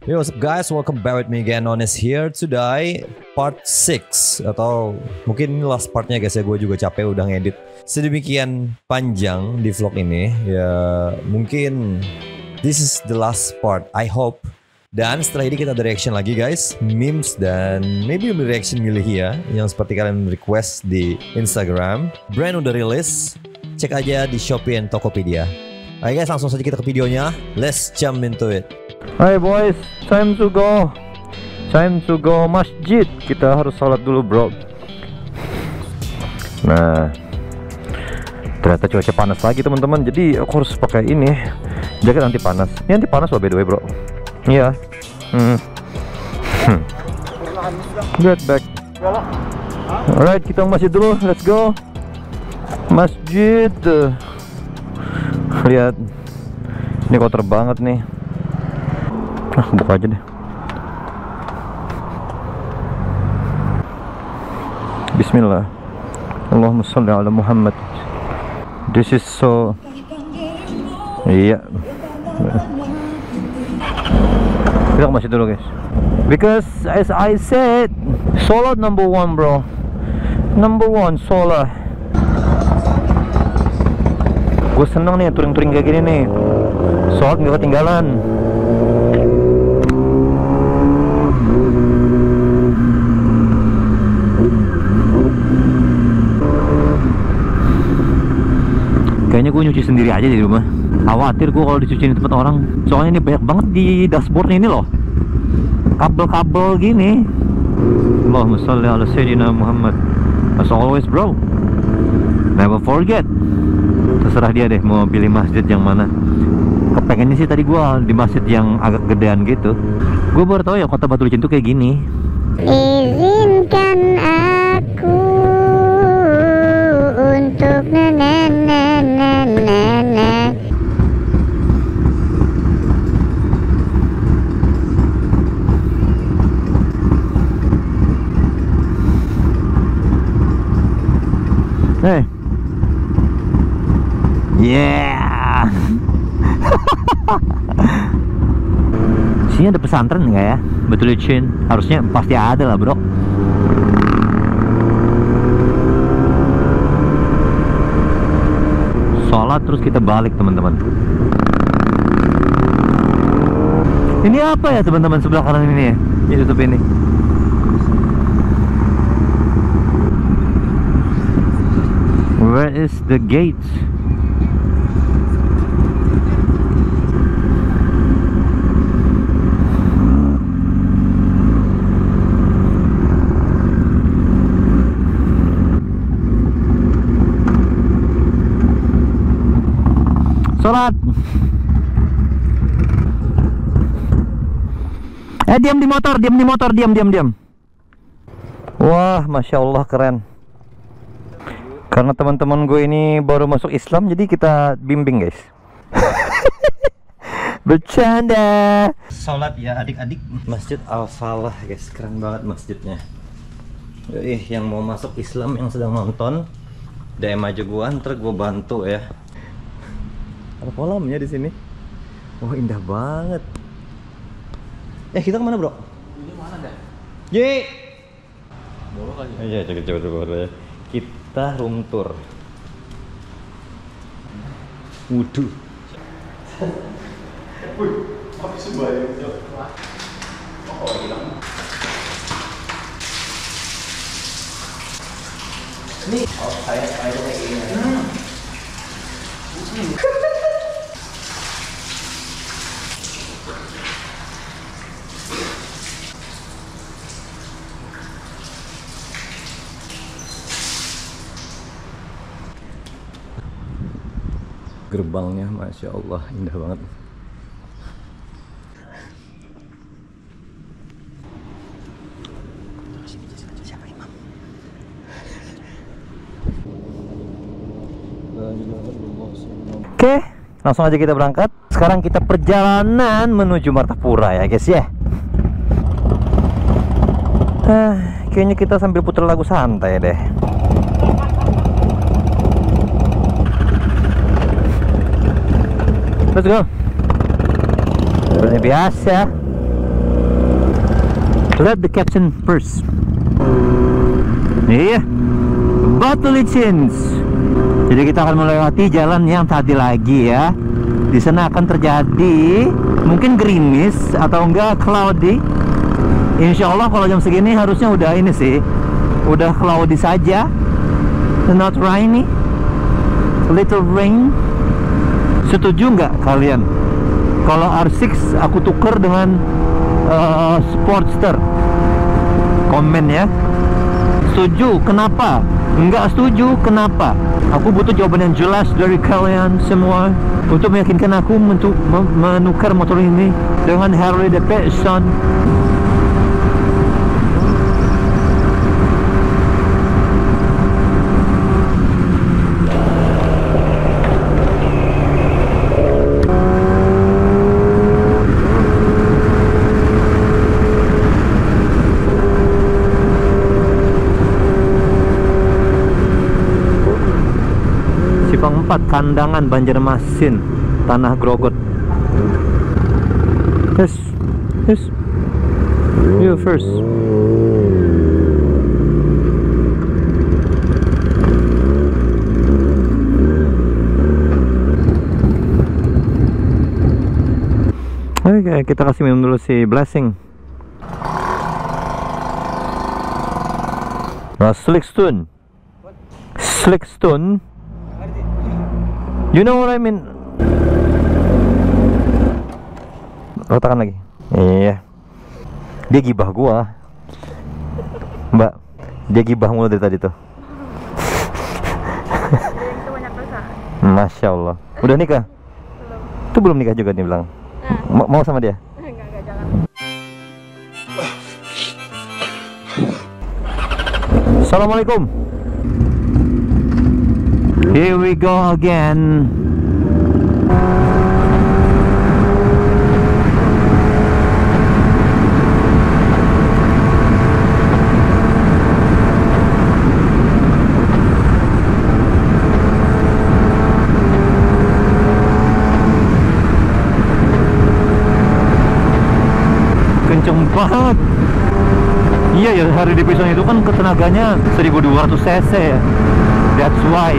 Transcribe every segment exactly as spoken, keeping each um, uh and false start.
Yo, what's up guys, welcome back with me again. On is here today, part six. Atau mungkin ini last partnya guys ya, gue juga capek udah ngedit sedemikian panjang di vlog ini. Ya mungkin this is the last part, I hope. Dan setelah ini kita ada reaction lagi guys, memes dan maybe reaction milih ya, yang seperti kalian request di Instagram. Brand udah rilis, cek aja di Shopee and Tokopedia. Ayo guys, langsung saja kita ke videonya. Let's jump into it. Hai boys, time to go. Time to go masjid. Kita harus sholat dulu bro. Nah, ternyata cuaca panas lagi teman-teman. Jadi aku harus pakai ini, jaket anti panas. Ini anti panas loh by the way bro. Iya. Hmm. Hmm. Get back. Alright, kita masjid dulu. Let's go. Masjid. Lihat, ini kotor banget nih. Ah, buka aja deh. Bismillah. Allahumma sholli ala Muhammad. This is so. Iya. Kita masih dulu guys. Because as I said, sholat number one bro. Number one sholat. Gue seneng nih touring-touring kayak gini nih. Sholat gak ketinggalan. Kayaknya gue nyuci sendiri aja di rumah. Khawatir gue kalau dicuci di tempat orang. Soalnya ini banyak banget di dashboard ini loh, kabel-kabel gini. Allahumma sholli ala Sayyidina Muhammad. As always bro, never forget. Terserah dia deh mau pilih masjid yang mana. Kepengennya sih tadi gue di masjid yang agak gedean gitu. Gue baru tahu ya kota Batu Licin tuh kayak gini. Izinkan aku untuk na-na-na-na-na. Hey. Yeah. Sini ada pesantren nggak ya? Batu Licin. Harusnya pasti ada lah bro. Sholat terus kita balik teman-teman. Ini apa ya teman-teman sebelah kanan ini ya? Ini tutup ini. Where is the gate? Sholat. Eh diam di motor, diam di motor, diam diam diam. Wah, masya Allah keren. Karena teman-teman gue ini baru masuk Islam, jadi kita bimbing guys. Bercanda. Sholat ya adik-adik. Masjid Al-Falah guys, keren banget masjidnya. Ih, yang mau masuk Islam yang sedang nonton, D M aja gue, ntar gue bantu ya. Ada kolamnya di sini. Oh indah banget. Eh kita kemana bro? Ini mana dah? Ye. Boleh kali. Iya coba coba coba ya. Kita room tour. Wudu. Wih, apa sebuah oh hilang. Ini oh saya saya kayak gini. Hmm. Hmm. Gerbangnya masya Allah indah banget. Oke, langsung aja kita berangkat. Sekarang kita perjalanan menuju Martapura ya guys ya. Eh, kayaknya kita sambil putar lagu santai deh. Let's go. Seperti biasa Let the captain first. Iya, Batu Licins. Jadi kita akan melewati jalan yang tadi lagi ya. Di sana akan terjadi mungkin gerimis atau enggak cloudy. Insya Allah kalau jam segini harusnya udah ini sih, udah cloudy saja, not rainy, little rain. Setuju nggak kalian kalau R enam aku tuker dengan uh, Sportster? Komen ya. Setuju, kenapa? Enggak setuju, kenapa? Aku butuh jawaban yang jelas dari kalian semua untuk meyakinkan aku untuk menukar motor ini dengan Harley Davidson. Empat Kandangan Banjarmasin, Tanah Grogot. Yes, yes, you first. Oke, okay, kita kasih minum dulu si Blessing. Nah, Slickstone, Slickstone. You know what I mean? Letakkan lagi. Iya. Dia gibah gua. Mbak, dia gibah mulu dari tadi tuh. Masya Allah. Udah nikah? Belum. Itu belum nikah juga nih bilang. Nah. Mau sama dia? Enggak, enggak, jangan. Assalamualaikum. Here we go again. Kenceng banget. Iya ya, Harley Davidson itu kan ketenaganya seribu dua ratus cc ya. That's why.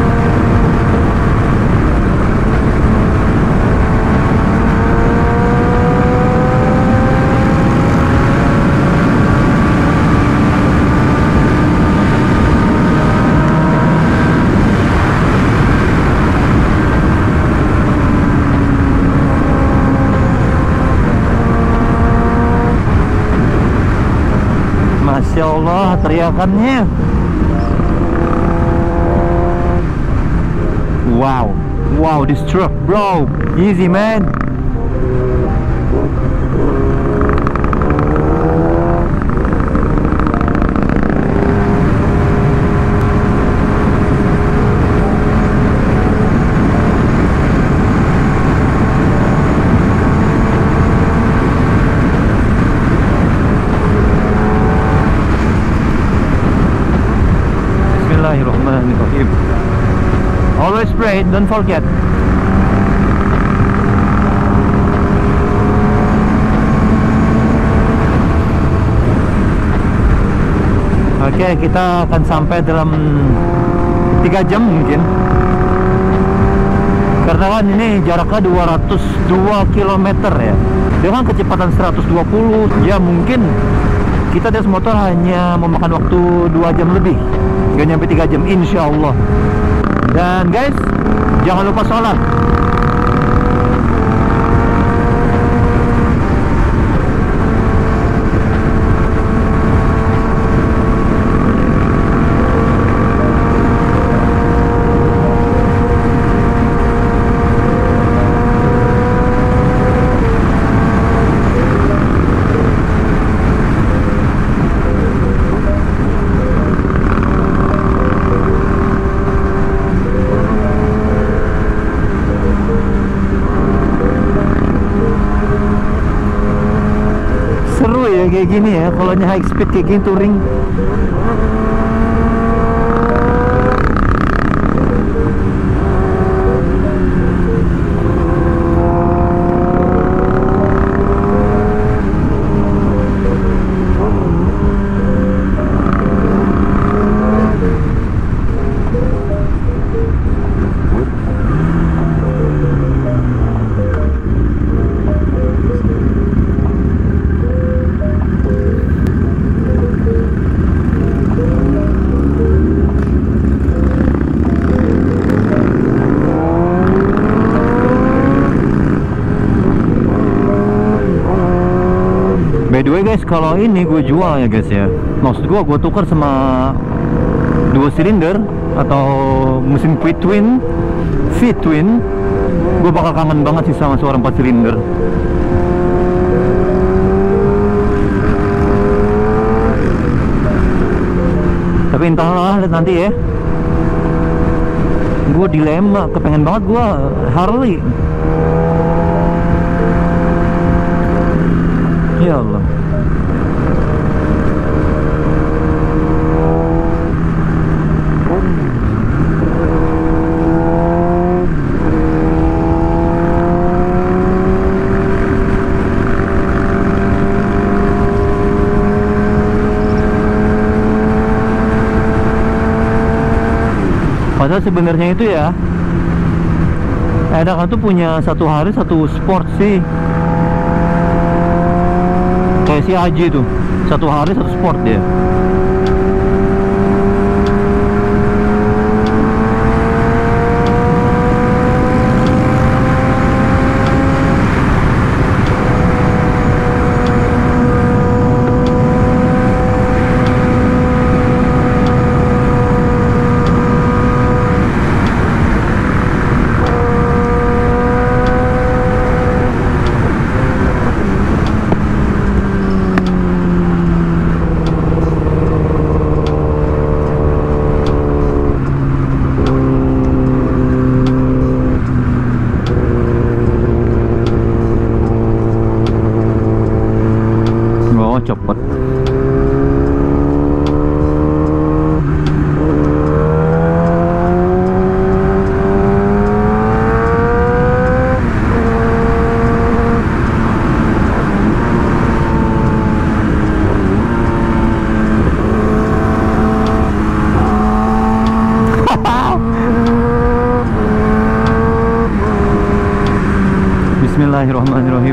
Masya Allah, teriakannya. Wow, wow, this truck, bro, easy man. Bismillahirrahmanirrahim. Always pray, don't forget. Oke, okay, kita akan sampai dalam tiga jam mungkin. Karena kan ini jaraknya dua ratus dua kilometer ya. Dengan kecepatan seratus dua puluh, ya mungkin kita di motor hanya memakan waktu dua jam lebih. Gak nyampe tiga jam insya Allah. Dan guys, jangan lupa sholat. Kayak gini ya, kalau high speed kayak gini touring. By the way guys, kalau ini gue jual ya guys ya, maksud gue gue tukar sama dua silinder atau mesin V-twin, V-twin, gue bakal kangen banget sih sama suara empat silinder. Tapi entahlah, lihat nanti ya. Gue dilema, kepengen banget gue Harley. Ya Allah. Padahal sebenarnya itu ya, enakan tuh punya satu hari satu sport sih. Kayak si Aji tuh, satu hari satu sport dia. Cepet. Bismillahirrahmanirrahim.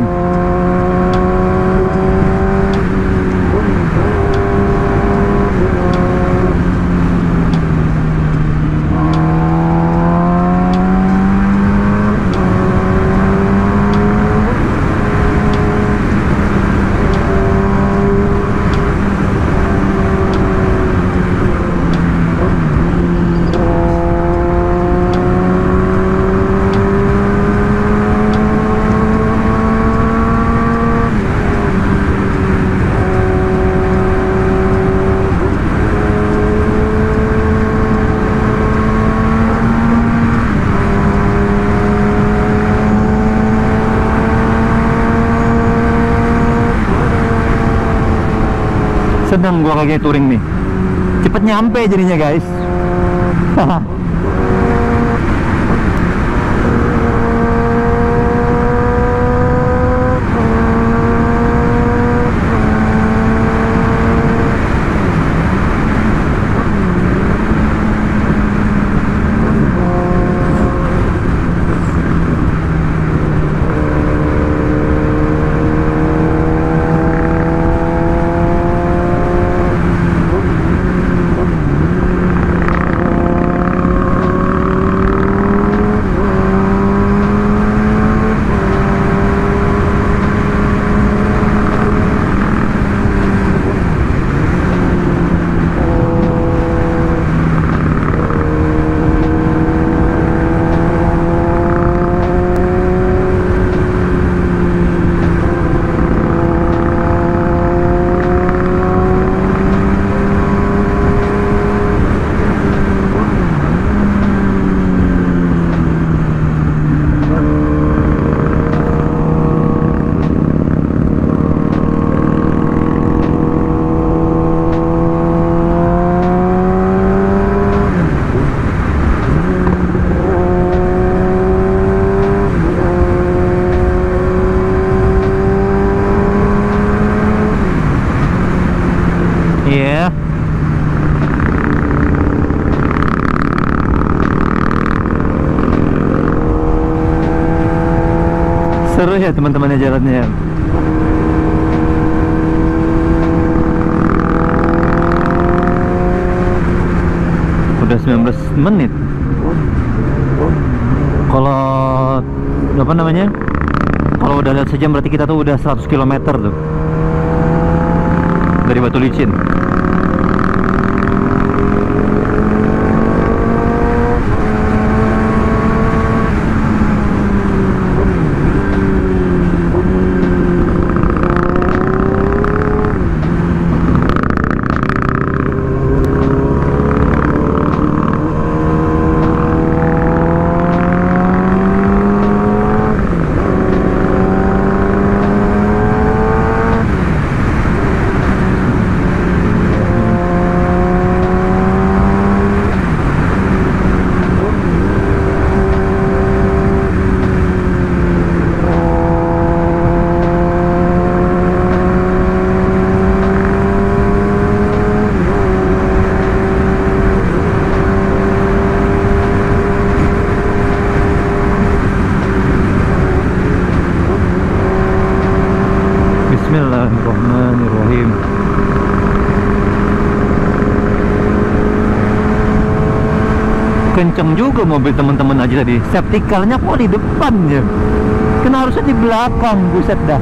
Senang gua kayak touring nih, cepet nyampe jadinya guys. Seru ya teman-temannya jalannya. Udah sembilan belas menit. Kalau apa namanya? Kalau udah lihat sejam berarti kita tuh udah seratus kilometer tuh. dari batu licin. Bismillahirrahmanirrahim. Kenceng juga mobil teman-teman aja tadi. Safety car-nya kok di depan ya? Kan harusnya di belakang, buset dah.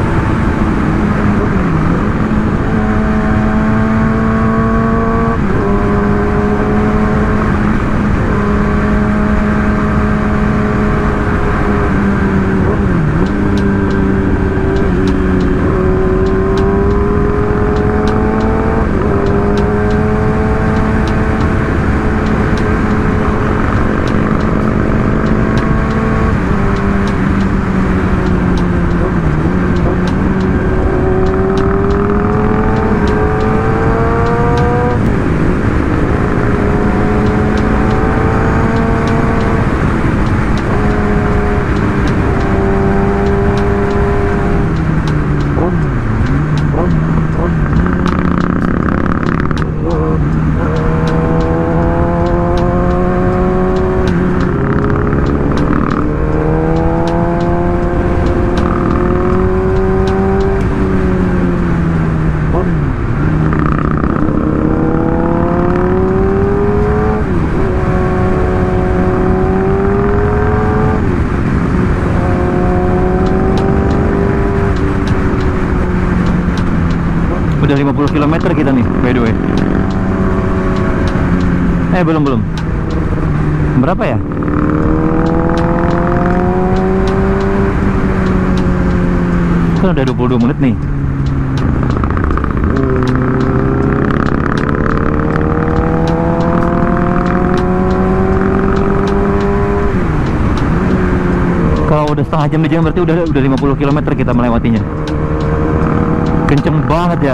Udah lima puluh kilometer kita nih, by the way. Eh, belum belum. Berapa ya? Kan udah dua puluh dua menit nih. Kalau udah setengah jam di jam berarti udah udah lima puluh kilometer kita melewatinya. Kenceng banget ya.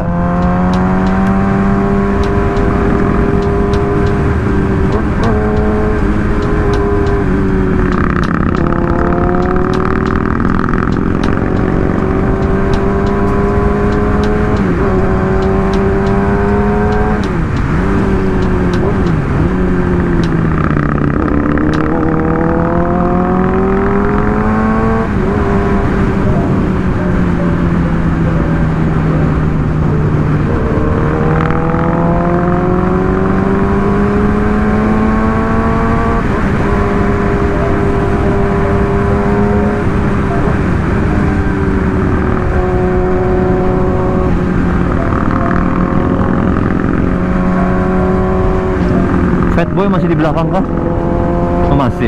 Fatboy masih di belakang kah? Oh, masih.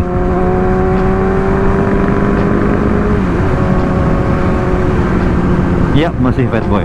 Ya, masih Fatboy.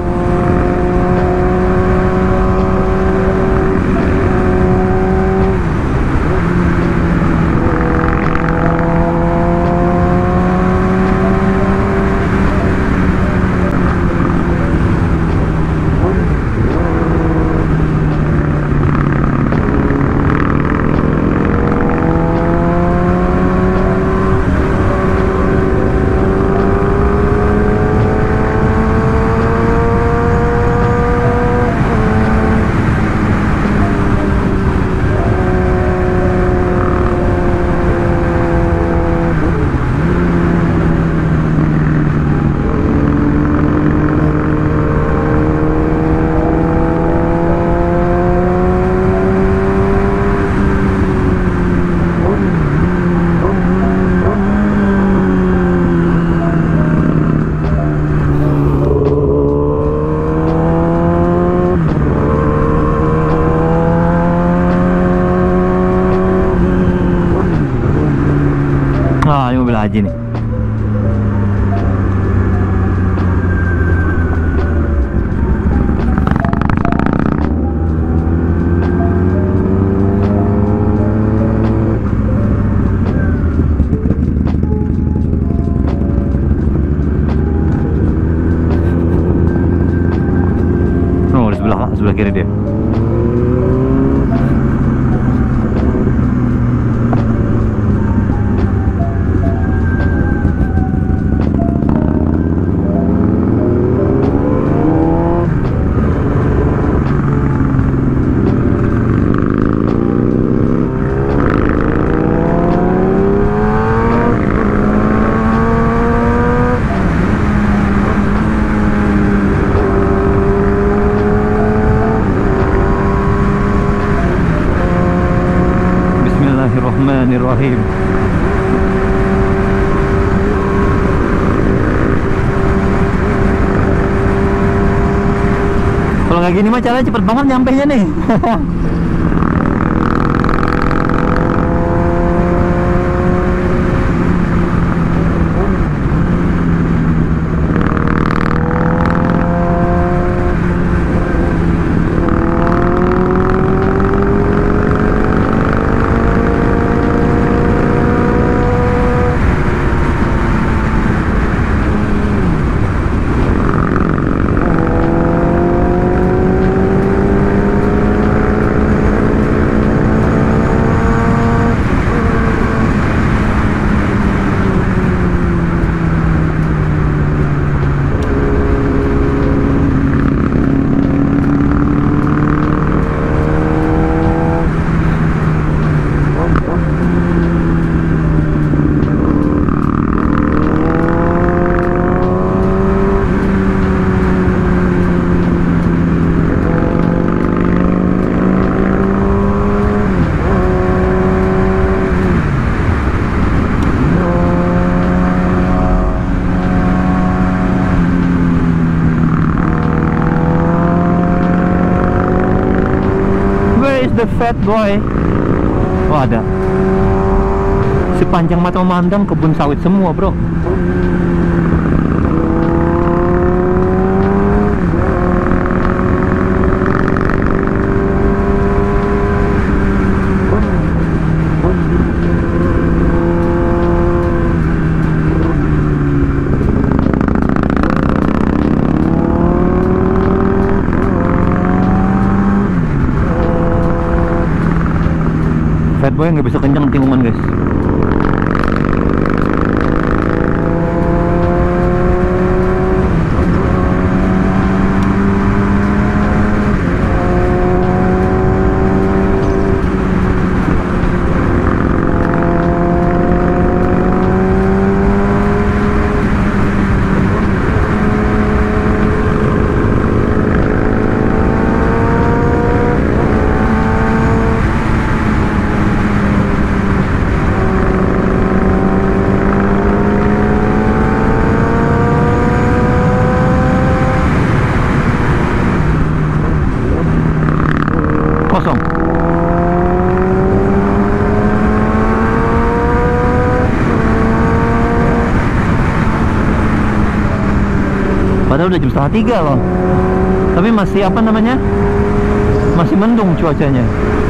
sebelah kiri dia. Bismillahirrahmanirrahim. Kalau nggak gini mah caranya cepet banget nyampenya nih. The fat boy. Oh ada. Sepanjang mata memandang kebun sawit semua bro. Fat boy nggak bisa kencang tikungan guys. Kosong. Padahal udah jam setengah tiga loh. Tapi masih apa namanya? Masih mendung cuacanya.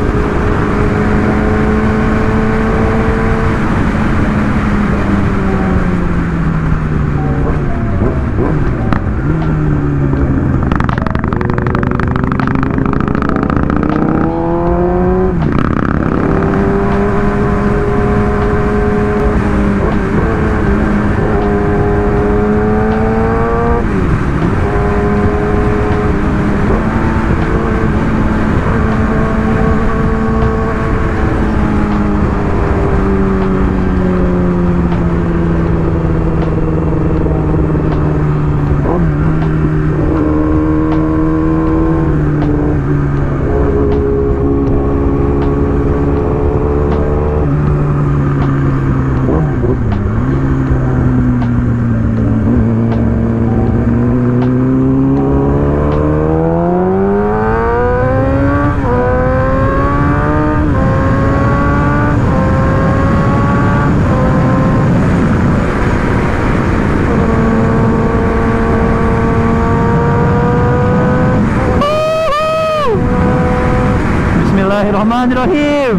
Bismillahirrahmanirrahim.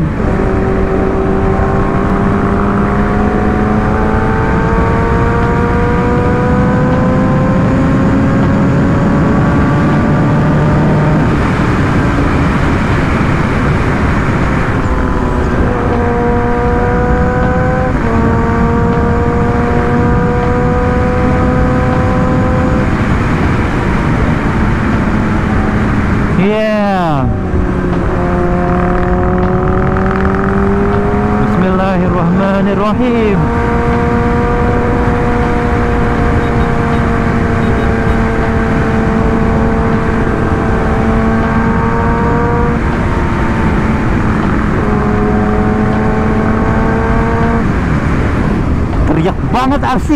Yeah. Bismillahirrahmanirrahim. Teriak banget R enam.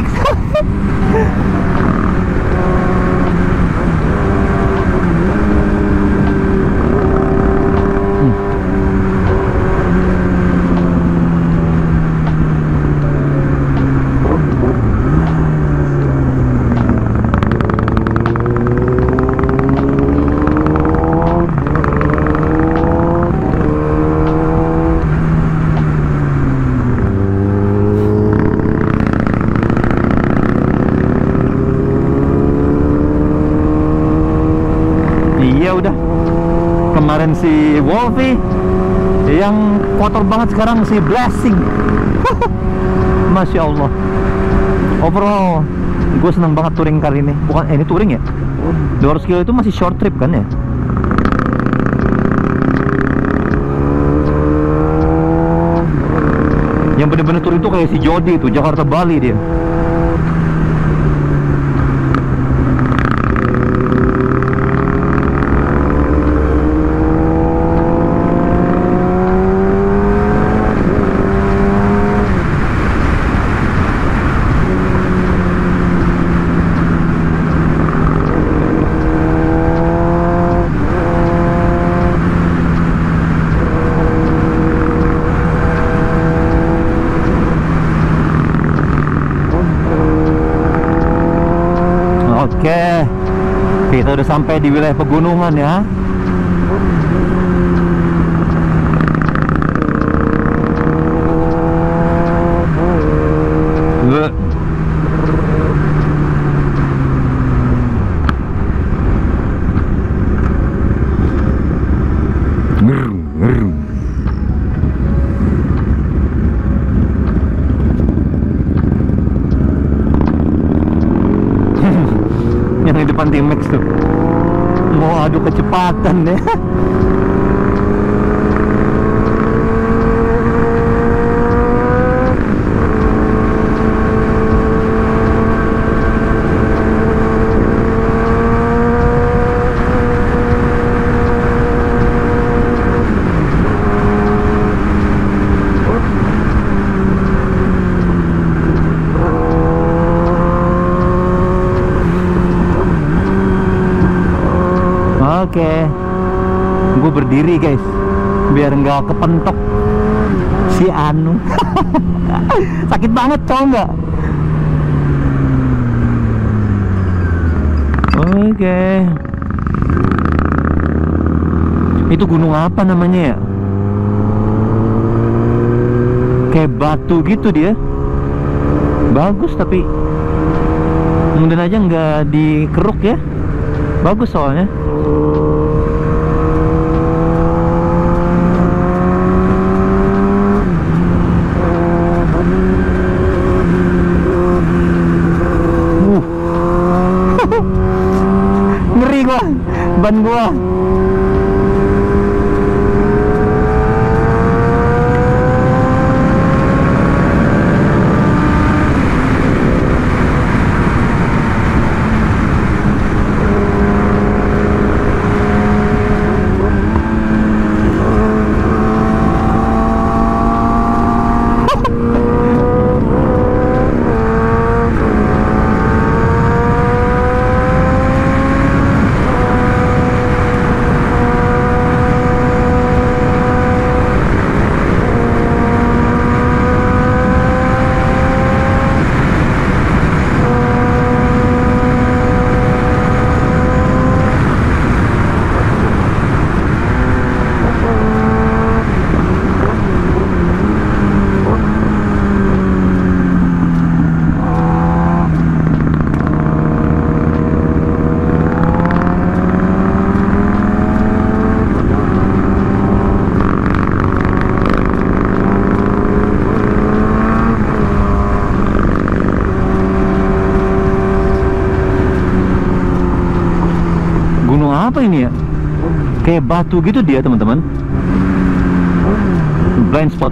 Kemarin si Wolfie yang kotor banget, sekarang si Blessing. Masya Allah. Overall gue seneng banget touring kali ini. Bukan, eh, ini touring ya, dua ratus kilo itu masih short trip kan ya. Yang bener-bener touring itu kayak si Jody itu, Jakarta Bali dia. Oke, kita udah sampai di wilayah pegunungan ya. Yang di depan T-Max tuh mau adu kecepatan deh. Oke, gue berdiri guys, biar nggak kepentok si Anu. Sakit banget, tau nggak? Oke, itu gunung apa namanya ya? Kayak batu gitu dia. Bagus tapi mudah aja nggak dikeruk ya. Bagus soalnya. Ngeri gua, ban gua. Apa ini ya? Kayak batu gitu dia teman-teman. Blind spot.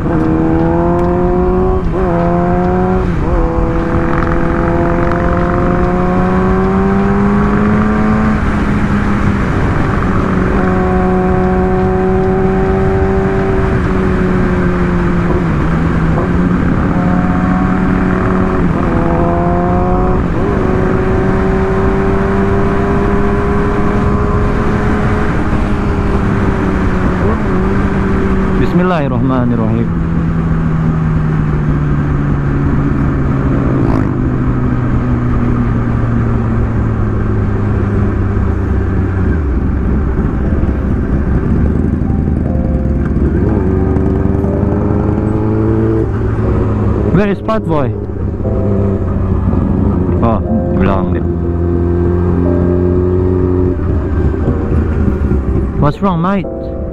Bismillahirrahmanirrahim. Where is Part Boy? Oh, di belakang dia. What's wrong, mate?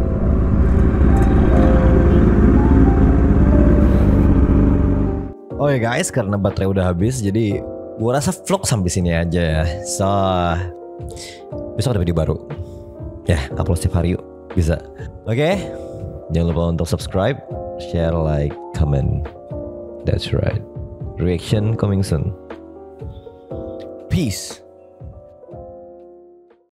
Oke okay guys, karena baterai udah habis, jadi gua rasa vlog sampai sini aja ya. So, besok ada video baru. Ya, upload setiap hari yuk, bisa. Oke, okay? Jangan lupa untuk subscribe, share, like, comment. That's right. Reaction coming soon. Peace.